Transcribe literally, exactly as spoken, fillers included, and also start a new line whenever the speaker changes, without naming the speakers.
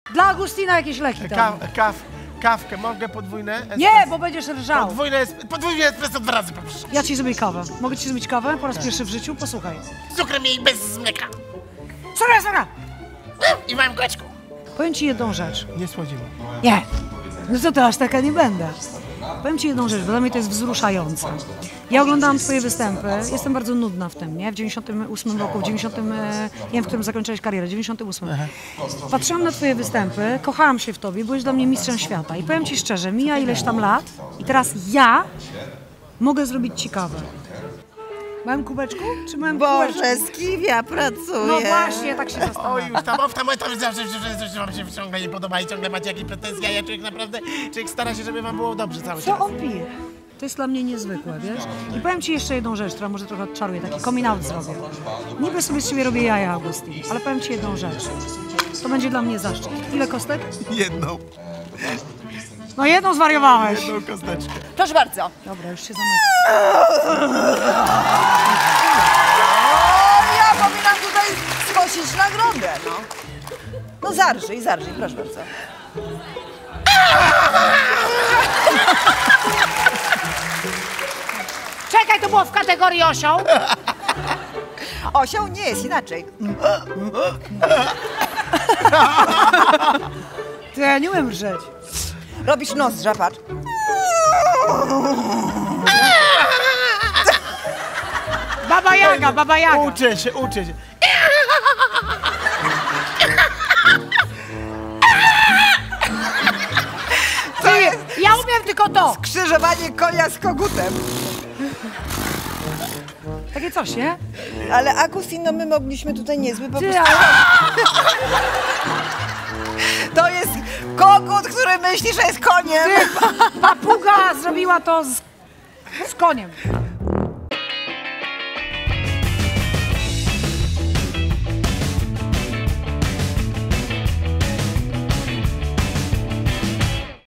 Dla Agustina jakieś leki tam.
Kaw, kaw, kawkę, mogę podwójne? Espresso?
Nie, bo będziesz rżał.
Podwójne, es podwójne espresso dwa razy poproszę.
Ja ci zrobię kawę. Mogę ci zrobić kawę po raz pierwszy w życiu? Posłuchaj.
Z cukrem i bez mleka.
Sora, sora!
I w małym kółeczku.
Powiem ci jedną rzecz.
Nie słodzimy.
Nie. No co to, aż taka nie będę. Powiem ci jedną rzecz, bo dla mnie to jest wzruszające. Ja oglądałam twoje występy, jestem bardzo nudna w tym, nie? W dziewięćdziesiątym ósmym roku, w dziewięćdziesiątym, nie wiem, w którym zakończyłeś karierę, w dziewięćdziesiątym ósmym. Patrzyłam na twoje występy, kochałam się w tobie, byłeś dla mnie mistrzem świata. I powiem ci szczerze, mija ileś tam lat i teraz ja mogę zrobić ci kawę. W małym kubeczku? Czy w małym kubeczku?
Boże, z kim ja pracuję?
No właśnie, tak się
Oj,
zastanawiam.
już tam, o, tam, tam zawsze, że coś wam się ciągle nie podoba i ciągle macie jakieś pretensje, a ja człowiek naprawdę, człowiek stara się, żeby wam było dobrze cały czas.
Co on pije? To jest dla mnie niezwykłe, wiesz? I powiem ci jeszcze jedną rzecz, która może trochę odczaruje, taki coming out zrobię. Niby sobie z ciebie robię jaja, Agustin, ale powiem ci jedną rzecz. To będzie dla mnie zaszczyt. Ile kostek?
Jedną,
No jedną zwariowałeś.
jedną kosteczkę.
Proszę bardzo.
Dobra, już się zamykam.
O, ja powinnam tutaj skosić nagrodę, no. No zarżyj, zarżyj, proszę bardzo.
Czekaj, to było w kategorii osioł.
Osioł nie jest inaczej.
Ty, ja nie umiem rżeć.
Robisz nos, żapacz.
Baba Jaga, Baba Jaga.
Uczę się, uczę się.
Ty, ja umiem tylko to.
Krzyżowanie konia z kogutem.
Takie coś, nie?
Ale Agustin, no my mogliśmy tutaj niezły po
Ty,
prostu...
ale...
To jest kogut, który myśli, że jest koniem.
Ty, papuga zrobiła to z, z koniem.